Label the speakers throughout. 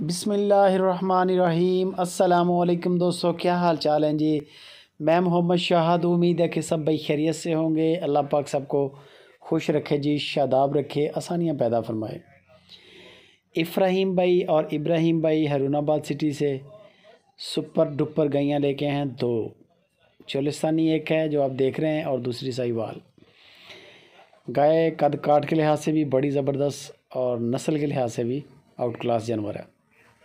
Speaker 1: बिस्मिल्लाहिर्रहमानिर्रहीम। अस्सलामुअलैकुम दोस्तों, क्या हाल चाल हैं जी। मैं मोहम्मद शाहद। उम्मीद है कि सब भाई खैरियत से होंगे। अल्लाह पाक सबको खुश रखे जी, शादाब रखे, आसानियाँ पैदा फरमाए। इफ़राहीम भाई और इब्राहीम भाई हरुणाबाद सिटी से सुपर डुपर गैयाँ लेके हैं दो। चोलिस्तानी एक है जो आप देख रहे हैं और दूसरी साहिवाल। गाय कद काट के लिहाज से भी बड़ी ज़बरदस्त और नस्ल के लिहाज से भी आउट क्लास जानवर है।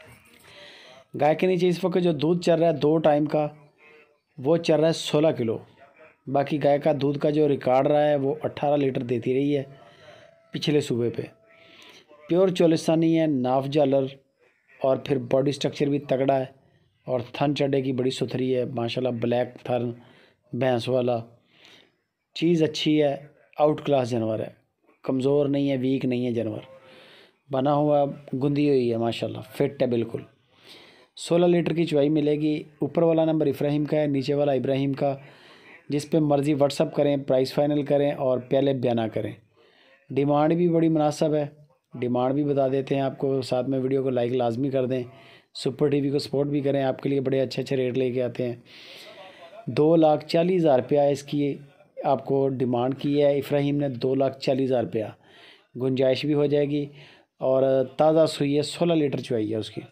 Speaker 1: गाय के नीचे इस वक्त जो दूध चल रहा है 2 टाइम का, वो चल रहा है 16 किलो। बाकी गाय का दूध का जो रिकॉर्ड रहा है वो 18 लीटर देती रही है पिछले सूबे पे। प्योर चोलिस्तानी है, नाफ जालर और फिर बॉडी स्ट्रक्चर भी तगड़ा है और थन चढ़े की बड़ी सुथरी है माशाल्लाह। ब्लैक थन भैंस वाला, चीज़ अच्छी है, आउट क्लास जानवर है, कमज़ोर नहीं है, वीक नहीं है जानवर, बना हुआ गुंदी हुई है माशाल्लाह, फिट है बिल्कुल। 16 लीटर की चुवाई मिलेगी। ऊपर वाला नंबर इब्राहीम का है, नीचे वाला इब्राहीम का। जिस पे मर्ज़ी व्हाट्सअप करें, प्राइस फाइनल करें और पहले बयाना करें। डिमांड भी बड़ी मुनासिब है, डिमांड भी बता देते हैं आपको। साथ में वीडियो को लाइक लाजमी कर दें, सुपर टीवी को सपोर्ट भी करें, आपके लिए बड़े अच्छे अच्छे रेट लेके आते हैं। 2,40,000 रुपया इसकी आपको डिमांड की है इब्राहीम ने। 2,40,000 रुपया गुंजाइश भी हो जाएगी और ताज़ा सुई है, 16 लीटर चुवाई है उसकी।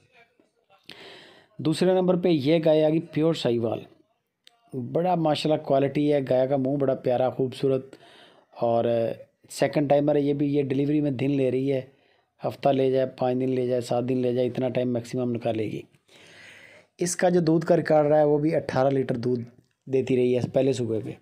Speaker 1: दूसरे नंबर पे ये गाय आ गई प्योर साहिवाल। बड़ा माशाल्लाह क्वालिटी है, गाय का मुंह बड़ा प्यारा खूबसूरत और सेकंड टाइमर है ये भी। ये डिलीवरी में दिन ले रही है, हफ्ता ले जाए, 5 दिन ले जाए, 7 दिन ले जाए, इतना टाइम मैक्सिमम निकालेगी। इसका जो दूध का रिकॉर्ड रहा है वो भी 18 लीटर दूध देती रही है पहले सूबे पे।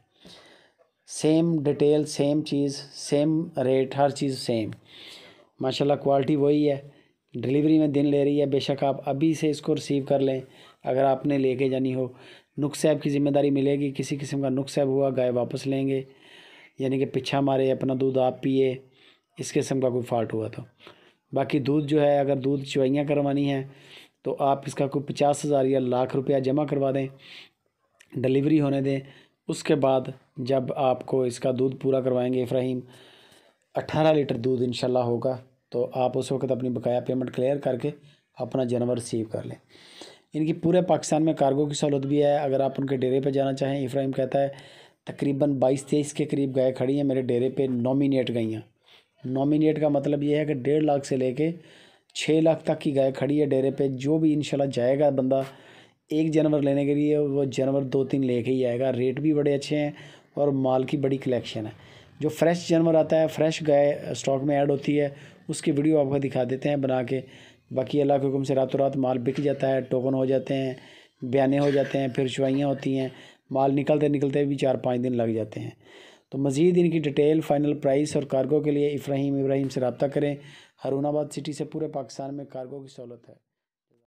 Speaker 1: सेम डिटेल, सेम चीज़, सेम रेट, हर चीज़ सेम माशाल्लाह। क्वालिटी वही है, डिलीवरी में दिन ले रही है। बेशक आप अभी से इसको रिसीव कर लें अगर आपने लेके जानी हो। नुक्सैब की ज़िम्मेदारी मिलेगी, किसी किस्म का नुक्सैब हुआ गाय वापस लेंगे, यानी कि पीछा मारे, अपना दूध आप पिए, इस किस्म का कोई फॉल्ट हुआ तो। बाकी दूध जो है, अगर दूध चुवाइयाँ करवानी है तो आप इसका कोई 50,000 या लाख रुपया जमा करवा दें, डिलीवरी होने दें। उसके बाद जब आपको इसका दूध पूरा करवाएंगे इब्राहीम, 18 लीटर दूध इंशाल्लाह होगा, तो आप उस वक्त अपनी बकाया पेमेंट क्लियर करके अपना जानवर रिसीव कर लें। इनकी पूरे पाकिस्तान में कार्गो की सहूलत भी है। अगर आप उनके डेरे पे जाना चाहें, इब्राहीम कहता है तकरीबन 22-23 के करीब गाय खड़ी हैं मेरे डेरे पे, नॉमिनेट गईयाँ। नॉमिनेट का मतलब ये है कि 1.5 लाख से लेके 6 लाख तक की गाय खड़ी है डेरे पे। जो भी इंशाल्लाह जाएगा बंदा एक जानवर लेने के लिए, वो जानवर 2-3 लेके ही आएगा। रेट भी बड़े अच्छे हैं और माल की बड़ी कलेक्शन है। जो फ्रेश जानवर आता है, फ्रेश गाय स्टॉक में ऐड होती है, उसकी वीडियो आपको दिखा देते हैं बना के। बाकी अल्लाह के हुक्म से रातों रात माल बिक जाता है, टोकन हो जाते हैं, बयाने हो जाते हैं, फिर चुवाइयाँ होती हैं, माल निकलते निकलते भी 4-5 दिन लग जाते हैं। तो मज़ीद इनकी डिटेल, फाइनल प्राइस और कार्गो के लिए इब्राहीम से रब्ता करें। हरुणाबाद सिटी से पूरे पाकिस्तान में कार्गो की सहूलत है।